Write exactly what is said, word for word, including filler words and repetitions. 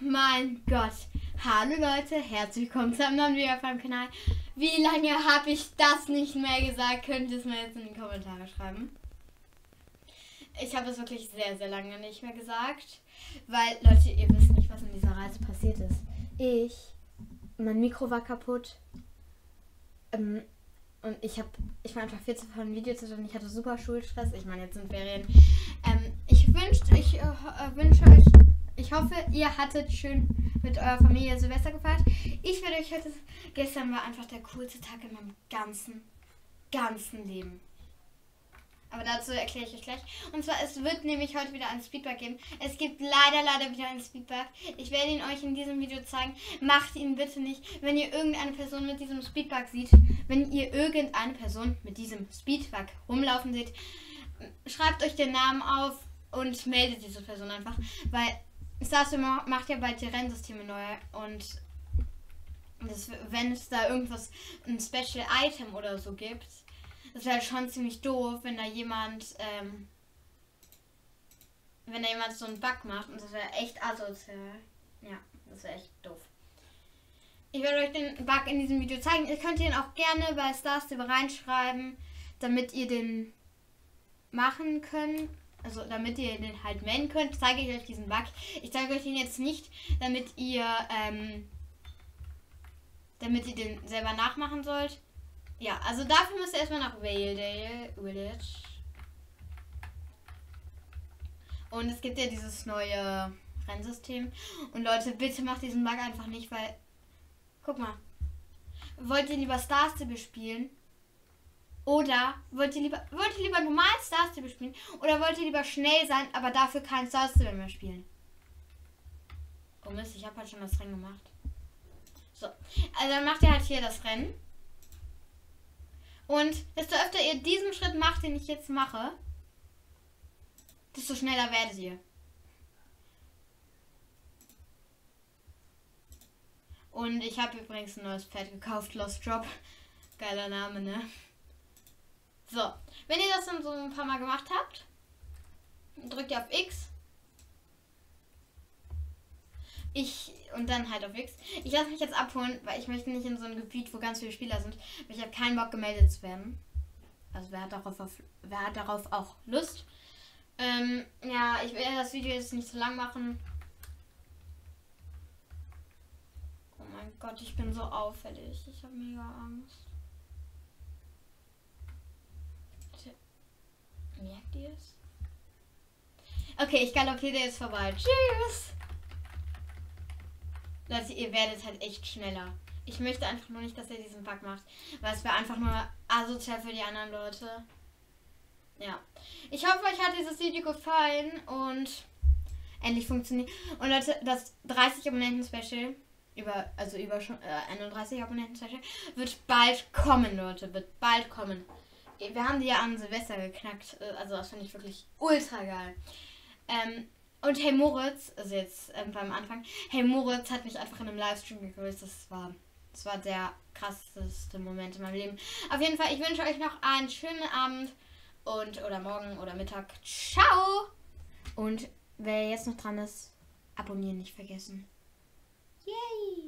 mein Gott. Hallo Leute, herzlich willkommen zu einem neuen Video auf meinem Kanal. Wie lange habe ich das nicht mehr gesagt? Könnt ihr es mir jetzt in die Kommentare schreiben. Ich habe es wirklich sehr, sehr lange nicht mehr gesagt. Weil, Leute, ihr wisst nicht, was in dieser Reise passiert ist. Ich, mein Mikro war kaputt. Ähm, und ich habe, ich war einfach viel zu voll Videos und ich hatte super Schulstress. Ich meine, jetzt sind Ferien. Ähm, ich wünschte, ich äh, wünsche euch, ich hoffe, ihr hattet schön mit eurer Familie Silvester gefeiert. Ich werde euch heute, gestern war einfach der coolste Tag in meinem ganzen, ganzen Leben. Aber dazu erkläre ich euch gleich. Und zwar, es wird nämlich heute wieder einen Speedbug geben. Es gibt leider, leider wieder einen Speedbug. Ich werde ihn euch in diesem Video zeigen. Macht ihn bitte nicht. Wenn ihr irgendeine Person mit diesem Speedbug seht, wenn ihr irgendeine Person mit diesem Speedbug rumlaufen seht, schreibt euch den Namen auf und meldet diese Person einfach. Weil Star Wars macht ja bald die Rennsysteme neu. Und das, wenn es da irgendwas, ein Special Item oder so gibt, das wäre schon ziemlich doof, wenn da jemand, ähm, wenn da jemand so einen Bug macht und das wäre echt asozial. Ja, das wäre echt doof. Ich werde euch den Bug in diesem Video zeigen. Ihr könnt ihn auch gerne bei Starstable reinschreiben, damit ihr den machen könnt. Also damit ihr den halt melden könnt, zeige ich euch diesen Bug. Ich zeige euch den jetzt nicht, damit ihr, ähm, damit ihr den selber nachmachen sollt. Ja, also dafür müsst ihr erstmal nach Valedale Village. Und es gibt ja dieses neue Rennsystem. Und Leute, bitte macht diesen Bug einfach nicht, weil... Guck mal. Wollt ihr lieber Star Stable spielen? Oder wollt ihr lieber, wollt ihr lieber normal Star Stable spielen? Oder wollt ihr lieber schnell sein, aber dafür kein Star Stable mehr spielen? Oh Mist, ich habe halt schon das Rennen gemacht. So, also dann macht ihr halt hier das Rennen. Und desto öfter ihr diesen Schritt macht, den ich jetzt mache, desto schneller werdet ihr. Und ich habe übrigens ein neues Pferd gekauft, Lost Drop. Geiler Name, ne? So, wenn ihr das dann so ein paar Mal gemacht habt, drückt ihr auf X. Ich, und dann halt auf X. Ich lasse mich jetzt abholen, weil ich möchte nicht in so ein Gebiet, wo ganz viele Spieler sind. Weil ich habe keinen Bock, gemeldet zu werden. Also wer hat darauf, auf, wer hat darauf auch Lust? Ähm, ja, ich werde das Video jetzt nicht so lang machen. Oh mein Gott, ich bin so auffällig. Ich habe mega Angst. Merkt ihr es? Okay, ich galoppiere jetzt vorbei. Tschüss! Leute, ihr werdet halt echt schneller. Ich möchte einfach nur nicht, dass ihr diesen Bug macht. Weil es wäre einfach nur asozial für die anderen Leute. Ja. Ich hoffe, euch hat dieses Video gefallen und endlich funktioniert. Und Leute, das dreißig Abonnenten-Special, über, also über schon äh, einunddreißig Abonnenten-Special, wird bald kommen, Leute. Wird bald kommen. Wir haben die ja an Silvester geknackt. Also das finde ich wirklich ultra geil. Ähm, Und Hey Moritz, also jetzt ähm, beim Anfang, Hey Moritz hat mich einfach in einem Livestream gegrüßt. Das war, das war der krasseste Moment in meinem Leben. Auf jeden Fall, ich wünsche euch noch einen schönen Abend und oder morgen oder Mittag. Ciao! Und wer jetzt noch dran ist, abonnieren nicht vergessen. Yay!